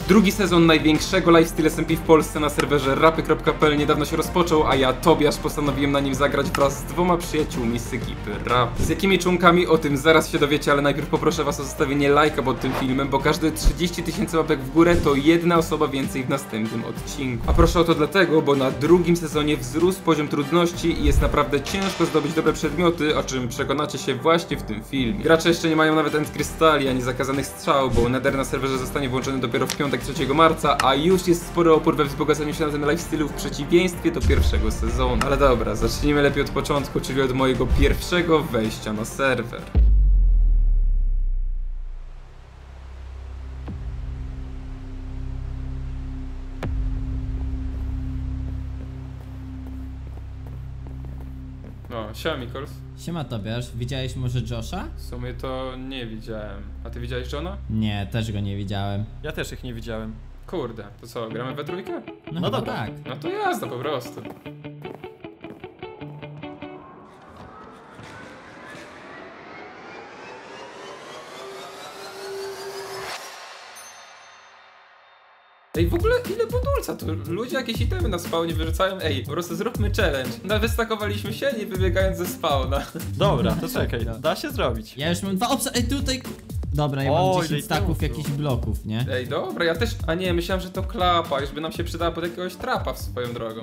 Drugi sezon największego lifestyle SMP w Polsce na serwerze rapy.pl niedawno się rozpoczął, a ja, Tobiasz, postanowiłem na nim zagrać wraz z 2 przyjaciółmi z ekipy rap. Z jakimi członkami, o tym zaraz się dowiecie, ale najpierw poproszę was o zostawienie lajka pod tym filmem, bo każde 30 000 łapek w górę to jedna osoba więcej w następnym odcinku. A proszę o to dlatego, bo na drugim sezonie wzrósł poziom trudności i jest naprawdę ciężko zdobyć dobre przedmioty, o czym przekonacie się właśnie w tym filmie. Gracze jeszcze nie mają nawet endkrystali ani zakazanych strzał, bo Nether na serwerze zostanie włączony dopiero w piątek 3 marca, a już jest spory opór we wzbogacaniu się na ten lifestylu w przeciwieństwie do pierwszego sezonu. Ale dobra, zacznijmy lepiej od początku, czyli od mojego pierwszego wejścia na serwer. No, siema Mikols. Siema Tobiasz, widziałeś może Josha? W sumie to nie widziałem. A ty widziałeś Johna? Nie, też go nie widziałem. Ja też ich nie widziałem. Kurde, to co, gramy we trójkę? No dobra. tak. No to jazda po prostu. Ej, w ogóle ile budulca tu? Ludzie jakieś itemy na spawnie wyrzucają. Ej, po prostu zróbmy challenge. Wystakowaliśmy się, nie wybiegając ze spawna. Dobra, to czekaj, da się zrobić. Ja już mam 2 obsa... Ej, tutaj... Dobra, ja mam O, 10 ile staków itemów jakichś bloków, nie? Ej, dobra, ja też... A nie, myślałem, że to klapa, już by nam się przydała pod jakiegoś trapa w swoją drogą.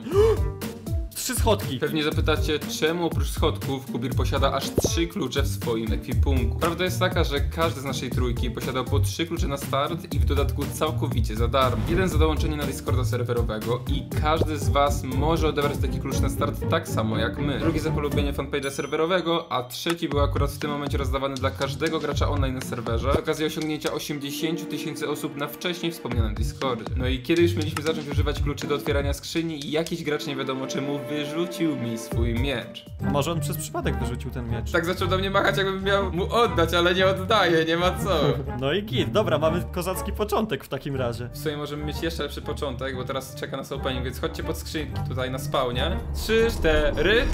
3 schodki. Pewnie zapytacie, czemu oprócz schodków Kubir posiada aż 3 klucze w swoim ekwipunku. Prawda jest taka, że każdy z naszej trójki posiadał po 3 klucze na start i w dodatku całkowicie za darmo. Jeden za dołączenie na Discorda serwerowego i każdy z was może odebrać taki klucz na start tak samo jak my. Drugi za polubienie fanpage'a serwerowego, a trzeci był akurat w tym momencie rozdawany dla każdego gracza online na serwerze z okazji osiągnięcia 80 000 osób na wcześniej wspomnianym Discordzie. No i kiedy już mieliśmy zacząć używać kluczy do otwierania skrzyni, jakiś gracz nie wiadomo czemu wyrzucił mi swój miecz. Może on przez przypadek wyrzucił ten miecz. Tak zaczął do mnie machać, jakbym miał mu oddać, ale nie oddaję, nie ma co. No i git, dobra, mamy kozacki początek w takim razie. W sumie możemy mieć jeszcze lepszy początek, bo teraz czeka nas opening, więc chodźcie pod skrzynki tutaj na spawnie. 3, 4...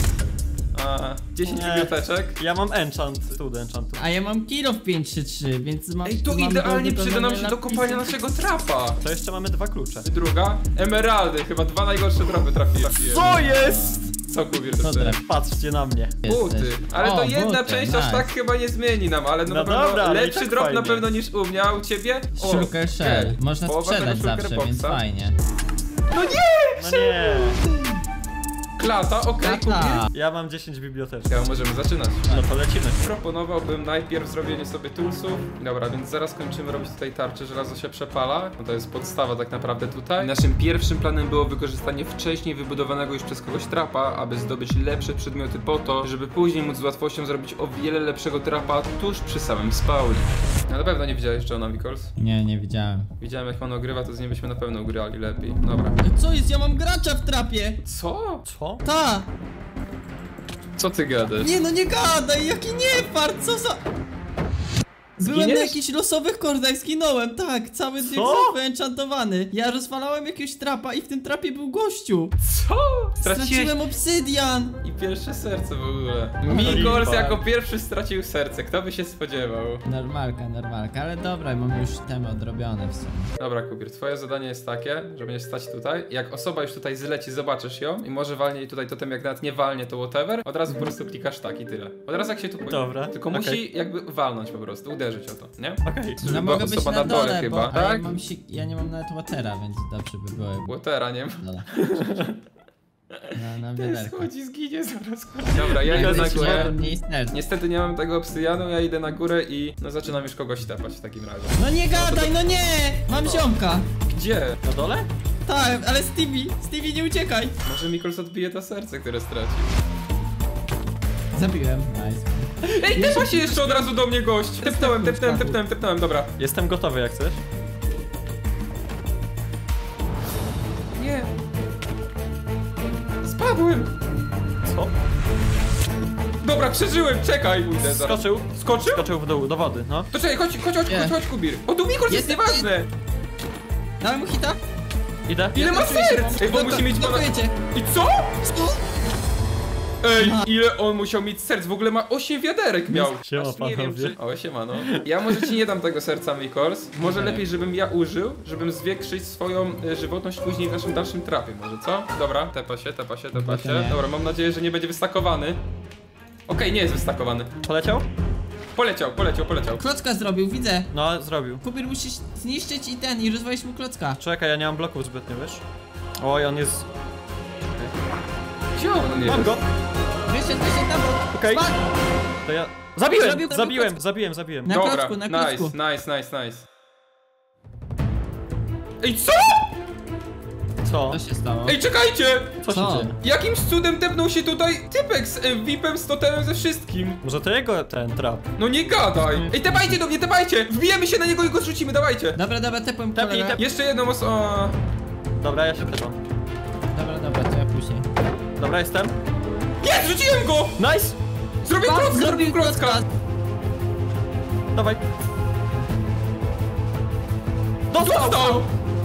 10 biblioteczek. Ja mam enchant, stud enchantu. A ja mam kill of 533, więc mam... Ej, to mam idealnie do przyda nam się do lapisy. kopania naszego trapa. To jeszcze mamy 2 klucze. Druga, emeraldy, chyba 2 najgorsze dropy trafiłem. Co jest? Co Kubir Co to drap? Patrzcie na mnie. Buty, ale O, to jedna buty, część nice. aż tak chyba nie zmieni nam, ale no, No na pewno dobra, ale i lepszy tak drop fajnie. na pewno niż u mnie, a u ciebie? Shulker Shell. okej. Można Połowa sprzedać tego shulker zawsze, więc boxa. fajnie. No nie! No nie. Klata, okej, Kubir. Tata. Ja mam 10 biblioteczek. Ja możemy zaczynać. No to lecimy. Proponowałbym najpierw zrobienie sobie toolsów. Dobra, więc zaraz kończymy robić tutaj tarczę, żelazo się przepala. No to jest podstawa tak naprawdę tutaj. Naszym pierwszym planem było wykorzystanie wcześniej wybudowanego już przez kogoś trapa, aby zdobyć lepsze przedmioty po to, żeby później móc z łatwością zrobić o wiele lepszego trapa tuż przy samym spawnie. No na pewno nie widziałeś Johna Mikols. Nie, nie widziałem. Widziałem jak on ogrywa, to z nim byśmy na pewno grali lepiej. Dobra. Ej, co jest? Ja mam gracza w trapie! Co? Co? Ta! Co ty gadasz? Nie no nie gadaj, jaki niefart, co za... Byłem na Zginiesz? jakichś losowych kordach, zginąłem, tak, cały dzień wyenchantowany. Ja rozwalałem jakiegoś trapa i w tym trapie był gościu. Co? Straciłeś... Straciłem obsydian. I pierwsze serce w ogóle. No, Mikols lipa. jako pierwszy stracił serce, kto by się spodziewał? Normalka, ale dobra, mam już temy odrobione w sumie. Dobra, Kubir, twoje zadanie jest takie, że będziesz stać tutaj. Jak osoba już tutaj zleci, zobaczysz ją i może walnie jej tutaj totem, jak nawet nie walnie, to whatever. Od razu po prostu klikasz tak i tyle. Od razu jak się tu pojawi. Dobra, Tylko okej. musi jakby walnąć po prostu, uderzyć o to, nie? Okej. Żeby No była mogę być osoba na dole, chyba, bo tak? ja nie mam nawet watera, więc dobrze by było. Watera, nie? Dole. Na Ten wiaderko. schodzi, zginie zaraz. Dobra, ja idę na jest górę. Mniej serc. Niestety nie mam tego obsydianu, ja idę na górę i no zaczynam już kogoś tepać w takim razie. No nie gadaj, no nie! Mam ziomka. Gdzie? Na dole? Tak, ale Stevie nie uciekaj. Może Mikols odbije to serce, które stracił. Zabiłem, nice. Ej, tepa się jeszcze od razu do mnie gość! Tepnąłem, dobra. Jestem gotowy jak chcesz. Nie. Spadłem! Co? Dobra, przeżyłem, czekaj! Pójdę zaraz. Skoczył? Skoczył? Skoczył w dół, do wody, no. To czekaj, chodź, Kubir. O, tu Mikols jest Jest- nieważne! Dałem mu hita? Idę? Ile ma serc? Ej, bo musi mieć pana... Blokujecie. I co? Ej, ile on musiał mieć serc? W ogóle ma 8 wiaderek miał. Siema, Aż nie wiem, panowie. czy... O, siemano. Ja może ci nie dam tego serca, Mikols. Może lepiej, żebym ja użył, żebym zwiększyć swoją żywotność później w naszym dalszym trapie, może co? Dobra, tepa się. Nie. Dobra, mam nadzieję, że nie będzie wystakowany. Okej, nie jest wystakowany. Poleciał? Poleciał. Klocka zrobił, widzę. No, zrobił. Kubir, musisz zniszczyć i rozwalić mu klocka. Czekaj, ja nie mam bloków zbytnio, wiesz? Oj, on jest... Gdzie on Mam jest? go! Wyszedł tam. Okej. Spadł. To ja... Zabiłem. Na Dobra, klocku, na klocku. nice. Ej, co? Co? Co się stało? Ej, czekajcie! Co się Co? dzieje? Jakimś cudem tepnął się tutaj typek z VIP-em, z totemem, ze wszystkim. Może to jego ten trap? No nie gadaj! Ej, tepajcie do mnie, tepajcie! Wbijemy się na niego i go zrzucimy, dawajcie! Dobra, tepłem Tepnij, kolegę. tepnij. Jeszcze jedną osobę. Dobra, ja się pytam. Dobra, to ja później. Dobra, jestem. Nie, zrzuciłem go! Nice! Zrobił klocka! Dawaj. Dostał!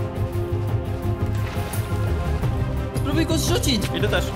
Spróbuj go zrzucić. Idę też.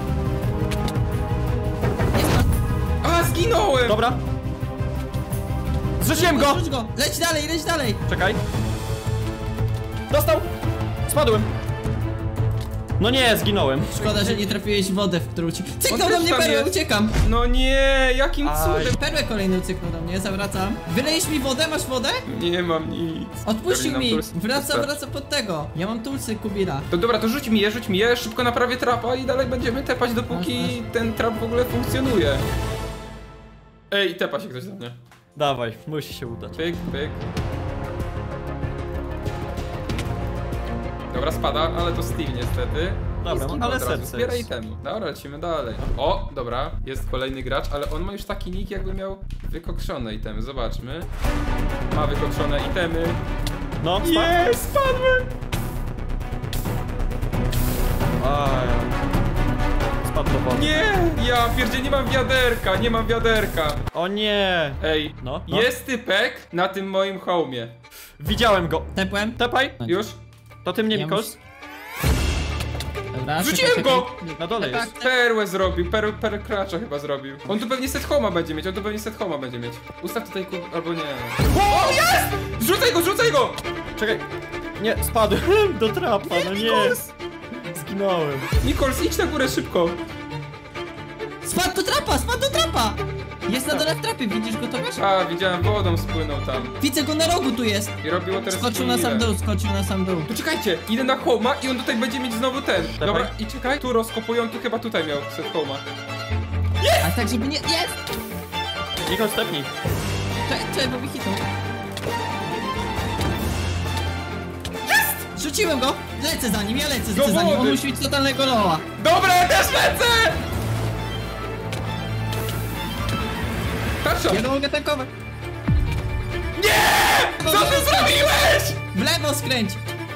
Jest pan. A, zginąłem! Dobra. Zrzuciłem go! Zrzuć go. Leć dalej. Czekaj. Dostał! Spadłem. No nie, zginąłem. Szkoda, że nie trafiłeś w wodę, w którą uciekł. Cyknął On do też mnie tam perłę, jest. uciekam. No nie, jakim Aj. cudem? Perłę kolejny ucyknął do mnie, zawracam. Wylejesz mi wodę? Masz wodę? Nie mam nic. Odpuścił Karolina, mi. tulsy. Wraca pod tego. Ja mam tulsy Kubira. To dobra, to rzuć mi je, szybko naprawię trapa i dalej będziemy tepać, dopóki ten trap w ogóle funkcjonuje. Ej, tepa się ktoś do mnie. Dawaj, musi się udać. Pyk. Dobra, spada, ale to Steve niestety. Dobra, I no, zginął ale od razu. serce Zbieraj jest. itemy. Dobra, lecimy dalej. O, dobra, jest kolejny gracz, ale on ma już taki nick, jakby miał wykokszone itemy. Zobaczmy. Ma wykokszone itemy. No, spadł. Jest, spadłem! Aj. Spadł do wody. Nie! Ja pierdzie, nie mam wiaderka. O nie! Ej, No. jest typek na tym moim homie. Widziałem go. Tepłem. Tepaj. Już? To ty mnie, Ja Mikols. Dobra, Rzuciłem czekaj. go! Na dole Tak, jest. Perłę zrobił, perł kracza chyba zrobił. On tu pewnie set homa będzie mieć, Ustaw tutaj albo nie. O, jest! Zrzucaj go! Czekaj. Nie, spadłem do trapa, no nie. Mikols! Zginąłem. Mikols, idź na górę szybko. Spadł do trapa! Jest na dole w trapie, widzisz go, Tomasz? A, widziałem, wodą spłynął tam. Widzę go na rogu, tu jest. I robiło teraz Skoczył na sam dół. To czekajcie, idę na homa i on tutaj będzie mieć znowu ten. Dawaj. Dobra, i czekaj, tu rozkopują, tu chyba tutaj miał set homa. A tak, żeby nie... Jest! Mikols, stepnij. Czekaj, bo mi hitnął. Jest! Rzuciłem go! Lecę za nim. Do On wody. musi mieć totalnego loa. Dobra, ja też lecę! Tarcza! Ja go mogę tankować. Nie! Co ty zrobiłeś? W lewo skręć!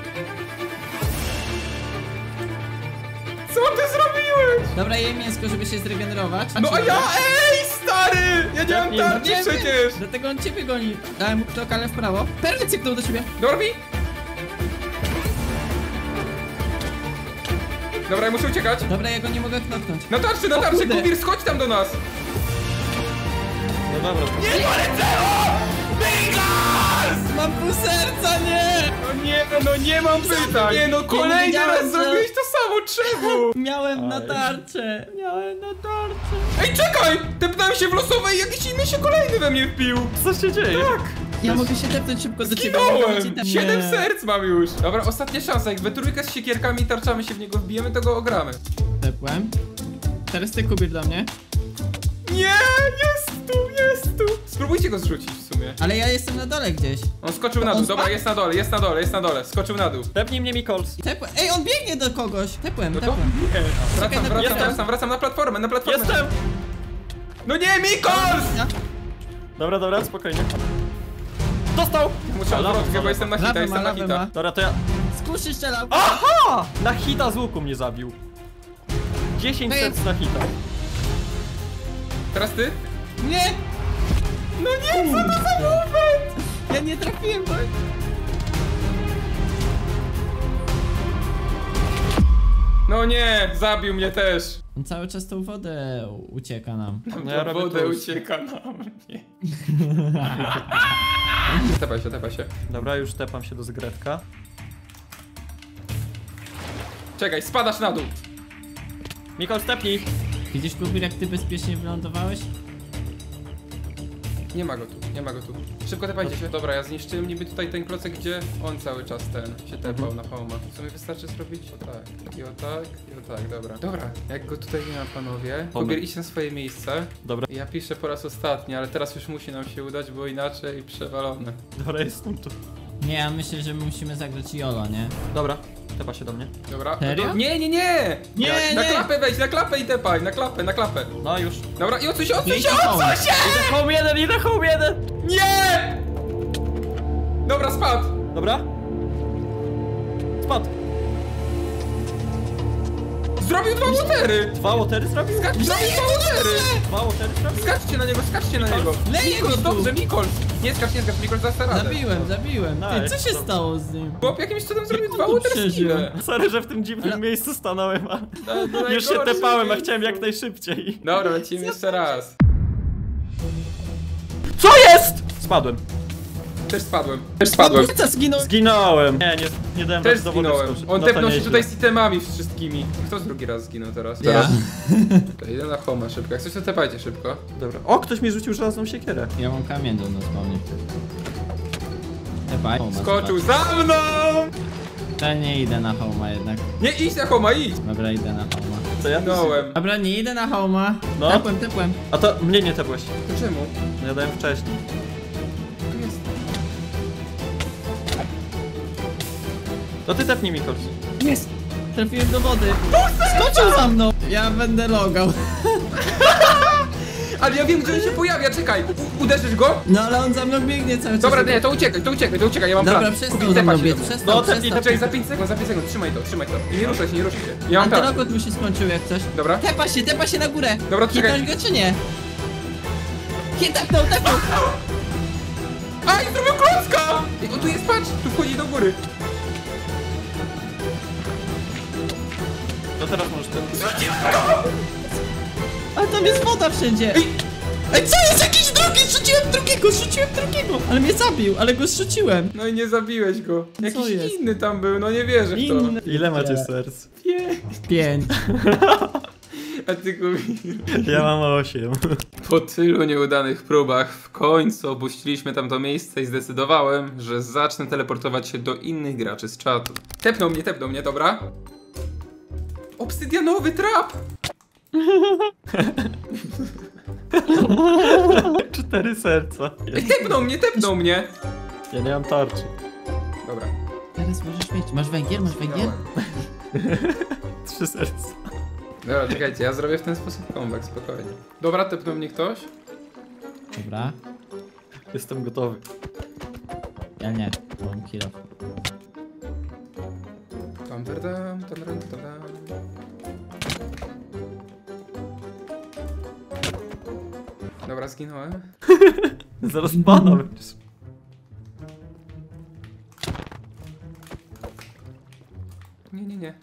Co ty zrobiłeś? Dobra, jej mięsko, żeby się zregenerować. No a ja, ej, stary! Ja nie mam Nie, tarczy Nie wiem, przecież! dlatego on ciebie goni. Dałem mu krok, ale w prawo. Perły cyknął do ciebie. Dorbi? Dobra, ja muszę uciekać. Dobra, ja go nie mogę knoknąć. Na tarczy, kurde. Kubir, schodź tam do nas! No dobra. Nie poleciało! Mikols! Mam pół serca, nie! No nie mam pytań! Nie no, kolejny wiedziałem, raz że- zrobiłeś to samo, czemu? Miałem na Aj. tarczę. Ej, czekaj! Tepnąłem się w losowe i jakiś inny się kolejny we mnie wbił! Co się dzieje? Tak! Ja mogę się tepnąć szybko do ciebie. Zginąłem! 7 serc mam już! Dobra, ostatnia szansa, jak we trójkę z siekierkami i tarczami się w niego wbijemy, to go ogramy. Tepłem. Teraz ty, Kubir, do mnie. Nie! Jest tu! Spróbujcie go zrzucić w sumie. Ale ja jestem na dole gdzieś. On skoczył na dół, On dobra, spadł? jest na dole, skoczył na dół. Tepnij mnie, Mikols. Tepłem. Ej, on biegnie do kogoś. Tepłem. No to? Wracam na platformę, Jestem! No nie, Mikols! Ja? Dobra, spokojnie. Dostał! Muszę odwrotkę, bo jestem na hita, Lawę jestem ma, na lawę hita. ma. Dobra, to ja... Skuszy strzelał. Aha! Na hita z łuku mnie zabił. 10 To jest- serc na hita. Teraz ty? Nie! No nie, co to za moment? Ja nie trafiłem, bo... No No nie, zabił mnie też. On cały czas tą wodę ucieka nam. No ja robię Wodę toast. ucieka na mnie. Tepaj się. Dobra, już tepam się do zgredka. Czekaj, spadasz na dół. Mikol, stepnij! Widzisz, Kubir, jak ty bezpiecznie wylądowałeś? Nie ma go tu. Szybko tepajcie się. Dobra, ja zniszczyłem niby tutaj ten klocek, gdzie on cały czas się tepał na homa. W sumie wystarczy zrobić o tak, i o tak, dobra. Dobra, jak go tutaj nie ma, panowie. Kubir, idź na swoje miejsce. Dobra. Ja piszę po raz ostatni, ale teraz już musi nam się udać, bo inaczej przewalone. Dobra, jestem tu. Nie, ja myślę, że my musimy zagrać YOLO, nie? Dobra, tepa się do mnie. Dobra. Serio? Nie! Nie, Na nie. klapę wejdź, na klapę i tepaj, na klapę. No już. Dobra, i odsuń się! Idę home. Idę home jeden! Nie! Dobra, spadł! Dobra. Spadł. Zrobił 2 watery! 2 watery zrobił? Zrobił 2 watery! 2 watery zrobił? Skaczcie na niego! Leję go Mikols, tu. dobrze, Mikols! Nie skacz, Mikols, dasz radę. Zabiłem. Ty, Nice. co się stało z nim? Chłop jakimś cudem zrobił Jak 2 on tu water przeżył? skille. Sorry, że w tym dziwnym Ale- miejscu stanąłem, a To już się najgorsze tepałem, a miejsce. chciałem jak najszybciej. Dobra, lecimy jeszcze raz. Co jest?! Spadłem. Też spadłem. Co zginął? Zginąłem. Nie dałem Też rady do wody zginąłem. skoczyć. On No to tepnął się nieźle. tutaj z itemami wszystkimi. Kto drugi raz zginął teraz? Ja. To idę na homa szybko. Jak coś to tepajcie szybko. Dobra. O, ktoś mi rzucił żelazną siekierę. Ja mam kamień do nas spawnie. Tepaj. Skoczył za mną! Ja nie idę na homa jednak. Nie, idź na homa, idź! Dobra, idę na homa. Co ja? Zginąłem. Dobra, nie idę na homa. No. Tepłem. A to mnie nie tepłeś. To czemu? No ja dałem wcześniej. Tu jest. To ty tepnij, Mikols. Jest. Trafiłem do wody. Skoczył za mną. Ja będę logał. Ale ja wiem, gdzie on się pojawia, czekaj! Uderzysz go? No ale on za mną biegnie cały czas. Dobra, nie, to uciekaj, ja mam Dobra, plan. przestał Kupić, za mną tepać biec. się. Przestał. No, tepnij, Czekaj, za 5 sekund, trzymaj to. I nie ruszaj się. Ja mam plan. Antylokot mu się skończył jak coś. Dobra. Tepa się na górę. Dobra, czekaj. Hitnąć go czy nie? Tepnął. Aj, zrobił klocka! O, tu jest, patrz, tu wchodzi do góry. To teraz możesz tepnąć. Ale tam jest woda wszędzie. Ej, co jest? Jakiś drugi? Zrzuciłem drugiego. Ale mnie zabił, ale go zrzuciłem. No i nie zabiłeś go. Jakiś jest? inny tam był, no nie wierzę w to. Inny. Ile macie serc? 5. A ty Kubir. Ja mam 8. Po tylu nieudanych próbach w końcu opuściliśmy tamto miejsce i zdecydowałem, że zacznę teleportować się do innych graczy z czatu. Tepnął mnie, dobra? Obsydianowy trap! 4 serca. Ej, tepnął mnie! Ja nie mam tarczy. Dobra. Teraz możesz mieć. Masz węgiel? 3 serca. Dobra, czekajcie, ja zrobię w ten sposób comeback, spokojnie. Dobra, tepnął mnie ktoś? Dobra. Jestem gotowy. Ja nie. Mam kilo. Tam. Dobra, zginąłem. Zaraz pana będziesz. Nie.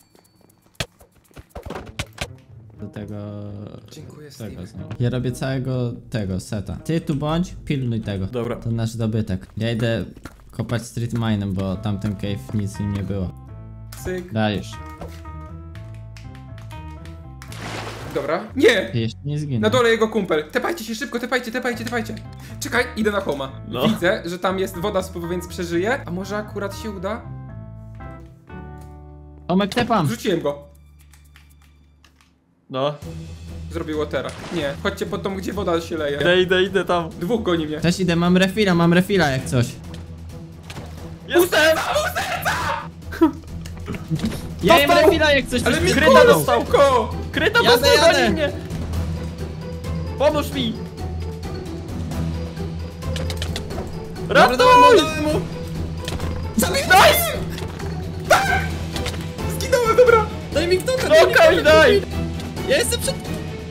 Do tego... Dziękuję, tego Steve. znowu. Ja robię całego tego seta. Ty tu bądź, pilnuj tego. Dobra. To nasz dobytek. Ja idę kopać street mine'em, bo tamten cave nic w nim nie było. Cyk. Dajesz. Dobra. Nie! Ty jeszcze nie zginął. Na dole jego kumpel. Tepajcie się szybko, tepajcie. Czekaj, idę na homa. No. Widzę, że tam jest woda z więc przeżyje. A może akurat się uda? Tomek, tepam! Wrzuciłem go. No. Zrobił watera. Nie, chodźcie pod tą, gdzie woda się leje. Idę tam. 2 goni mnie. Też idę, mam refila jak coś. Jestem! Ja jem Dostał! refila jak coś. Ale coś mi mnie Kryta dostał! dostał! Szybko! Kryta Jadę, dostał, jadę. goni mnie! Pomóż mi! Dobra, Ratuj! dałem mu! Zabij! Nice! Zginąłem, dobra! Daj mi ktoś! Okej, daj! Ja jestem przed...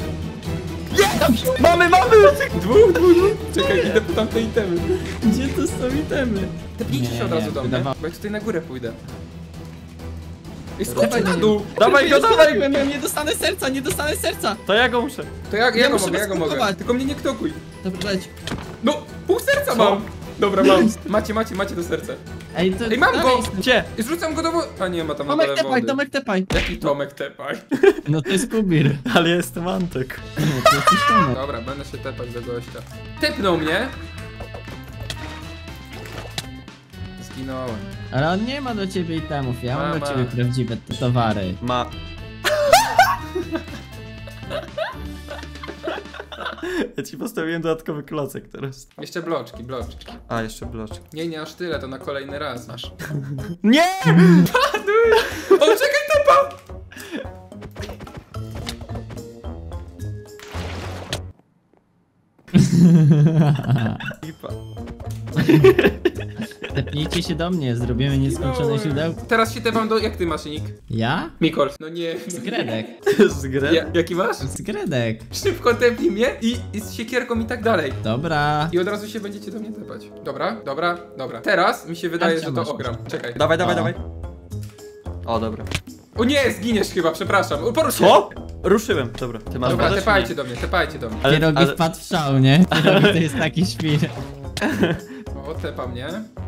Mamy! Dwóch. Czekaj, idę po tamte itemy. Gdzie to są itemy? Tepnijcie się od razu do mnie, wydawało- bo ja tutaj na górę pójdę. I skoczył na dół. Dawaj go, dawaj! Nie dostanę serca, nie dostanę serca. To ja go muszę. To ja Ja go muszę mogę, ja go mogę. rozkupować. Tylko mnie nie knokuj. Dobra, leć. No, pół serca Co? mam. Dobra, mam. Macie to serce. Ej, to Ej, mam dalej go! jestem. Gdzie? I zrzucam go do wody. A nie, ma tam na Tomek dole tepaj, wody. Tomek tepaj. Jaki Tomek tepaj? No to jest Kubir. Ale ja jestem Antek. No to jesteś Tomek. Dobra, będę się tepać do gościa. Tepnął mnie. Zginąłem. Ale on nie ma do ciebie itemów, ja mam Ma. do ciebie prawdziwe towary. Ma. Ja ci postawiłem dodatkowy klocek teraz. Jeszcze bloczki. A, jeszcze bloczek. Nie aż tyle, to na kolejny raz masz. Nie! O, czekaj, tepa! Lipa. Tepnijcie się do mnie, zrobimy nieskończone źródełko. Teraz się tepam do... Jak ty masz nick? Ja? Mikols. No nie. Zgredek. Z grę? Jaki masz? Zgredek. Szybko tepnij mnie i z siekierką i tak dalej. Dobra. I od razu się będziecie do mnie tepać. Dobra. Teraz mi się wydaje, Tarcia że to masz. ogram. Czekaj. Dawaj. O. O, dobra. O nie, zginiesz chyba, przepraszam. O, porusz się. Co? Ruszyłem. Dobra, ty masz Dobra, wodę, czy tepajcie nie? do mnie. Pierogi wpadł w szał, nie? Pierogi to jest taki świr. O, tepa mnie.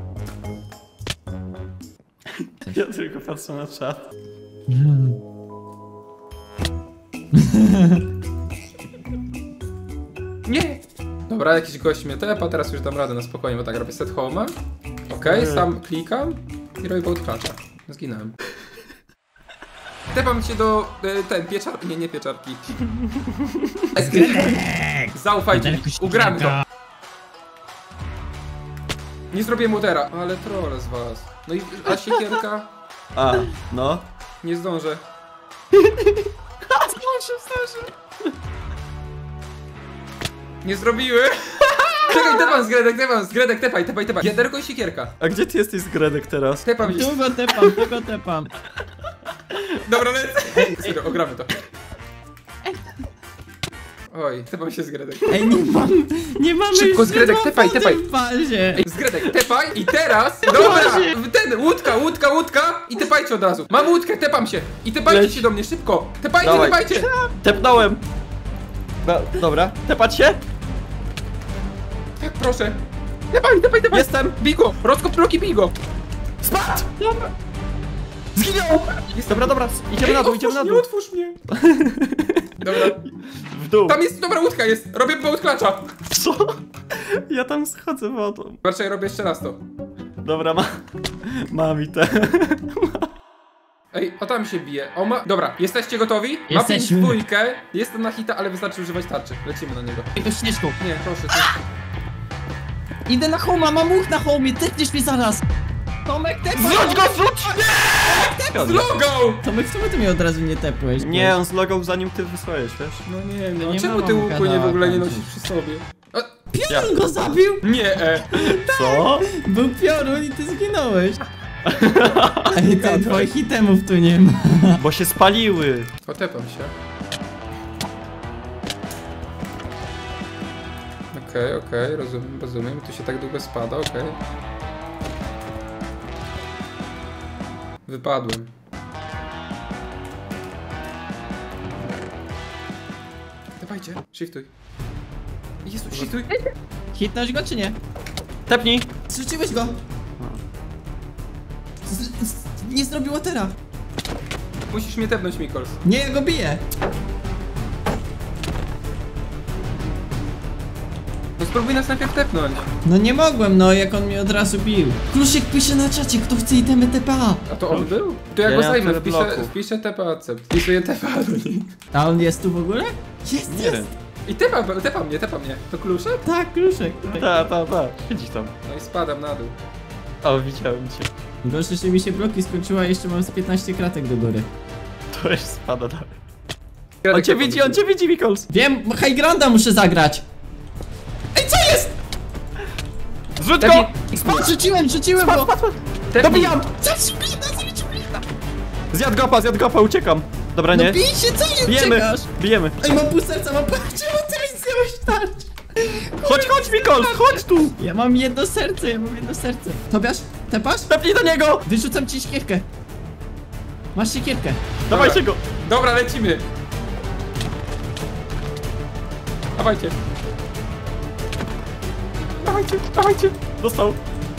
Ja tylko patrzę na czat. Nie! Dobra, jakiś gość mnie tepa, teraz już dam radę na spokojnie, bo tak robię set home'a. Okej, sam klikam i robię bolt clutcha. Zginąłem. Tepam się do pieczarki, nie pieczarki. Zaufajcie mi, ugramy to. Nie zrobię mutera, ale troll z was. No i a siekierka? A, no. Nie zdążę. Nie zrobiły! Czekaj, tepam z Gredek, tepaj. Wiaderko i siekierka. A gdzie ty jesteś z Gredek teraz? Tepam się. Tu go tepam. Dobra, lecę. Serio, ogramy to. Oj, tepam się z Gredek. Ej, nie mamy Szybko, już Zgredek, nie ma tepaj, wody tepaj. w bazie. Ej, z Gredek, tepaj i teraz... Dobra! Łódka i tepajcie od razu. Mam łódkę, tepam się. I tepajcie Leć. się do mnie, szybko. Tepajcie. Tepnąłem. Dobra, tepać się? Tak, proszę. Tepaj. Jestem. Bigo, rozkop bloki, bigo. Spadł! Zginął! Dobra, idziemy na dół. Nie otwórz mnie. Dobra, W dół. tam jest, dobra łódka jest. Robię bolt clutcha. Co? Ja tam schodzę wodą. Patrzaj, robię jeszcze raz to. Dobra, mam i te. Ej, a tam się bije. Dobra, jesteście gotowi? Ma Jesteśmy. 5 dwójkę. Jestem na hita, ale wystarczy używać tarczy. Lecimy na niego. Ej, to śnieżką. Nie, proszę. Idę na homa, mam łuk na homie, tepniesz mnie zaraz. Tomek, tepaj. Zrzuć go! Z logą! Tomek, czemu ty mnie od razu nie tepłeś? Nie, on zlogał zanim ty wysłałeś, wiesz? No nie, To no nie czemu mama ty mu łuku gadała nie w ogóle nie tamci. nosisz przy sobie? A, Piorun go zabił! nie, Co? Był piorun i ty zginąłeś. Ej, ty, twoich itemów tu nie ma. Bo się spaliły. Otepam się. Okej, rozumiem. Tu się tak długo spada, okej. Wypadłem. Dawajcie, shiftuj. Jezu, shiftuj. Hitnąć go czy nie? Tepnij. Zrzuciłeś go! Nie zrobił watera! Musisz mnie tepnąć, Mikols. Nie, ja go biję! No spróbuj nas najpierw tepnąć. No nie mogłem, no jak on mnie od razu bił. Klusiek pisze na czacie, kto chce itemy TPA. A to on był? To ja Ja go nie mam zajmę, tyle bloków. wpiszę TPA accept. Wpisuję TPA do niej. A on jest tu w ogóle? Jest, Nie jest! wiem. I tepa mnie. To kluczek? Tak, Kluszek. Ta. Siedzi tam. No i spadam na dół. O, widziałem cię. Gorzej, że mi się bloki skończyła, jeszcze mam z 15 kratek do góry. To już spada dalej. Gredek On cię tepa widzi, Mikols. Wiem, High Grounda muszę zagrać! Ej, co jest? Zrzuć Tepnij. go! Rzuciłem go! Tepnij. Dobijam! Zabić blina! Zjadł gopa, uciekam. Dobra, No nie? bij się, co nie Bijemy, uciekasz? bijemy. Ej, mam pół serca, mam pół... Czemu ty mi zjadłeś tarcz? Chodź, Mikols, chodź tu! Ja mam jedno serce. Tobiasz, tepasz? Tepnij do niego! Wyrzucam ci śkiewkę. Masz siekierkę. Dawajcie go! Dobra, lecimy. Dawajcie. Dawajcie, dawajcie. Dostał.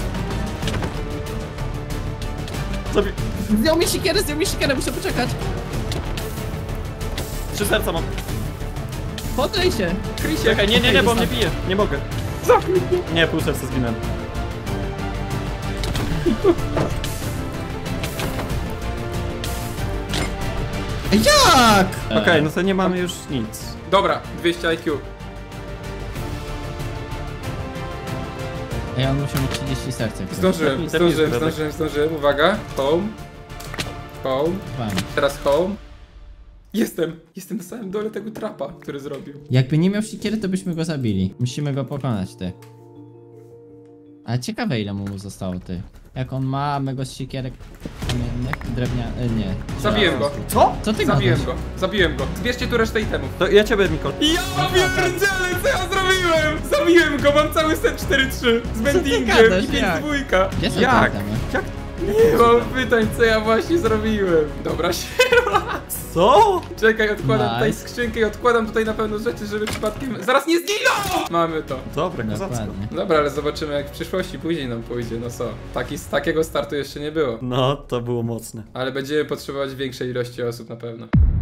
Zabij. Zdjął mi siekierę, muszę poczekać. 3 serca mam. Podlej się. Krysie. Czekaj, nie, Okej, bo mnie zostaw. bije. Nie mogę. Zabił mnie. Nie, pół serca zginąłem. Jak? Okej, no to nie mamy już nic. Dobra, 200 IQ. Ej, on musiał mieć 30 serc. Zdążyłem. Uwaga. Home. Home. Teraz home. Jestem na samym dole tego trapa, który zrobił. Jakby nie miał siekiery, to byśmy go zabili. Musimy go pokonać, ty. Ale ciekawe, ile mu zostało, ty. Jak on ma mego z siekierek kamiennych, drewnianych, nie. Zabiłem go. Co? Co ty Zabiłem gadasz? go. Zbierzcie tu resztę itemów. To ja ciebie, Mikol. Ja pierdzielę, co ja zrobiłem? Zabiłem go, mam cały set 4-3 z bendingiem gadasz, i 5 jak? dwójka. Gdzie są Jak? te itemy? Jak? Nie mam pytań, co ja właśnie zrobiłem. Dobra, siema. Co? Czekaj, odkładam Nice. tutaj skrzynkę i odkładam tutaj na pewno rzeczy, żeby przypadkiem... Zaraz nie zginął! Mamy to. Dobra, kozacko. Dokładnie. Dobra, ale zobaczymy jak w przyszłości później nam pójdzie, no co. Z takiego startu jeszcze nie było. No, to było mocne. Ale będziemy potrzebować większej ilości osób na pewno.